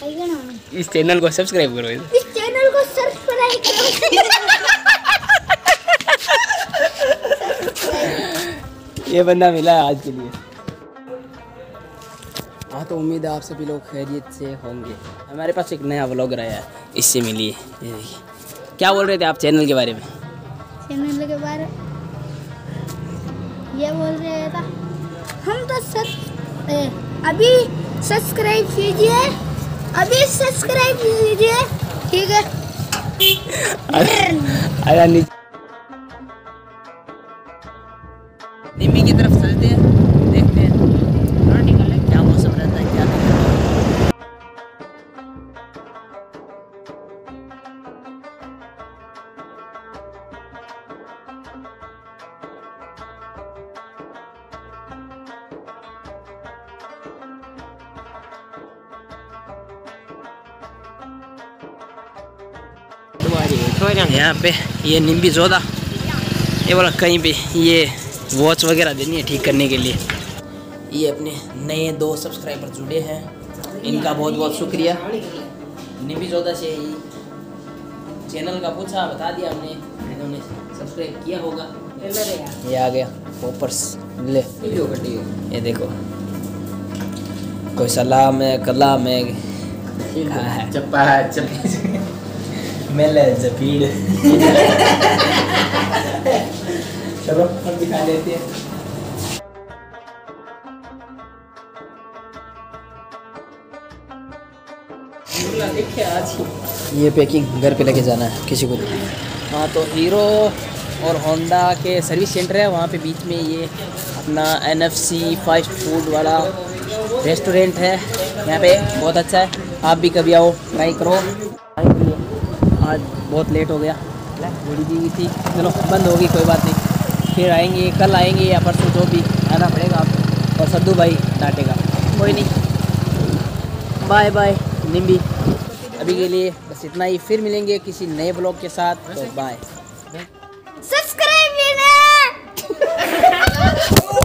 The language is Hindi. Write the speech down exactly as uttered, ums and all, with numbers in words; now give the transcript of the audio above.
इस चैनल को सब्सक्राइब करो, इस चैनल को सब्सक्राइब करो। ये बंदा मिला है आज के लिए। हाँ तो उम्मीद है आप सभी लोग खैरियत से होंगे। हमारे पास एक नया व्लॉगर आया है, इससे मिलिए। ये देखिए, क्या बोल रहे थे आप चैनल के बारे में? चैनल के बारे ये बोल रहे था हम तो सर अभी सब्सक्राइब कीजिए, अभी सब्सक्राइब कीजिए, ठीक है। आया नीचे निम्मी की तरफ चलते हैं, देखते हैं क्या मौसम रहता है, क्या नहीं। यहाँ पे ये निम्बी जोदा, ये वाला कहीं पे ये वॉच वगैरह देनी है ठीक करने के लिए। ये अपने नए दो सब्सक्राइबर जुड़े हैं, इनका बहुत बहुत शुक्रिया। निम्बी जोदा से ही चैनल का पूछा, बता दिया हमने, इन्होंने सब्सक्राइब किया होगा। ये आ गया पॉपर्स ले, ये देखो कोई सलाम है, कलाम है, चप्पा चप्पी मेले जपीड़। चलो हम दिखा देते हैं। ये पैकिंग घर पे लेके जाना है किसी को। हाँ तो हीरो और होंडा के सर्विस सेंटर है, वहाँ पे बीच में ये अपना N F C fast food वाला रेस्टोरेंट है। यहाँ पे बहुत अच्छा है, आप भी कभी आओ, ट्राई करो। आज बहुत लेट हो गया, थोड़ी दी थी, चलो बंद होगी, कोई बात नहीं, फिर आएंगे, कल आएंगे या परसों, जो भी आना पड़ेगा आपको। और सद्दू भाई डांटेगा, कोई नहीं। बाय बाय निम्बी, अभी के लिए बस इतना ही, फिर मिलेंगे किसी नए ब्लॉग के साथ, तो बाय। सब्सक्राइब